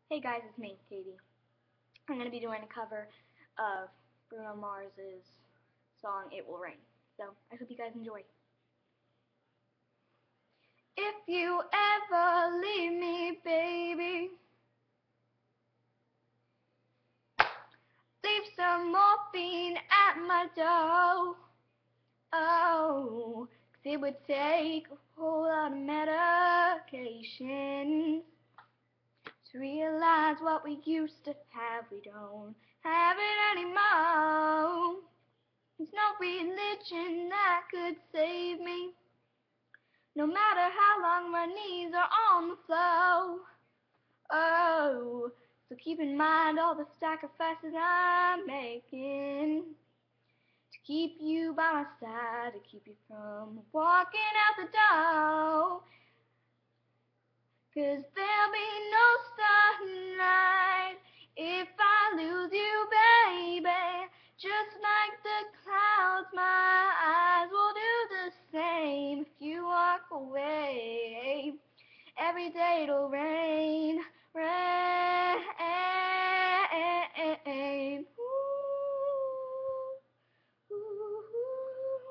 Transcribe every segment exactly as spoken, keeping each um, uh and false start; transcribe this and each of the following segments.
Hey guys, it's me, Katie. I'm going to be doing a cover of Bruno Mars's song It Will Rain. So, I hope you guys enjoy. If you ever leave me, baby, leave some morphine at my door. Oh, 'cause it would take a whole lot of medication to realize what we used to have. We don't have it anymore. There's no religion that could save me, no matter how long my knees are on the floor. Oh, so keep in mind all the sacrifices I'm making to keep you by my side, to keep you from walking out the door. 'Cause there'll be no sunlight if I lose you, baby. Just like the clouds, my eyes will do the same if you walk away. Every day it'll rain, rain. Ooh, ooh, ooh.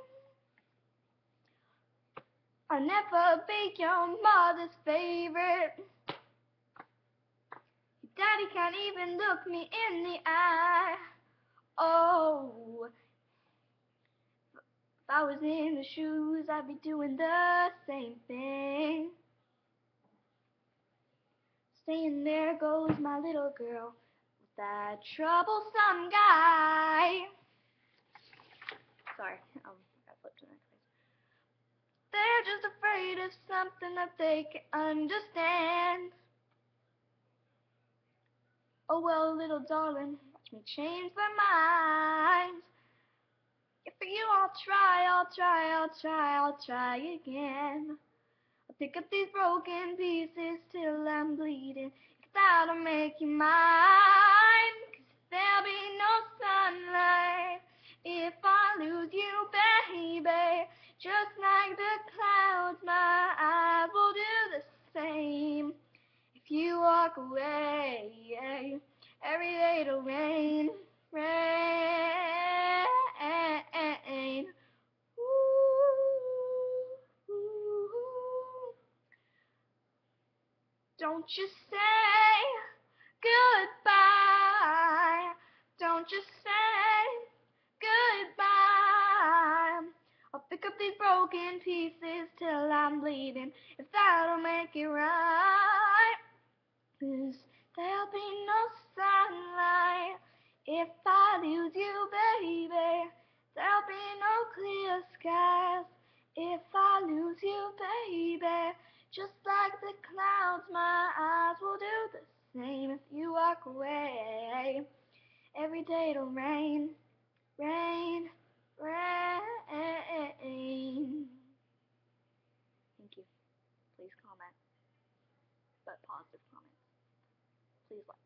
I'll never be your mother's favorite. Daddy can't even look me in the eye. Oh, if I was in the shoes, I'd be doing the same thing. Saying there goes my little girl with that troublesome guy. Sorry, um, I flipped to the next page. They're just afraid of something that they can understand. Oh well, little darling, watch me change their minds. Yeah, for you I'll try, I'll try, I'll try, I'll try again. I'll pick up these broken pieces till I'm bleeding, 'cause that'll make you mine. 'Cause there'll be no sunlight if I lose you, baby. Just like the clouds, my eyes will do the same if you walk away. Every day it'll rain, rain. Ooh, ooh. Don't you say goodbye. Don't you say goodbye. I'll pick up these broken pieces till I'm bleeding, if that'll make it right. 'Cause there'll be no sunlight if I lose you, baby. There'll be no clear skies if I lose you, baby. Just like the clouds, my eyes will do the same if you walk away. Every day it'll rain, rain, rain. Thank you. Please comment, but positive comments. Please like.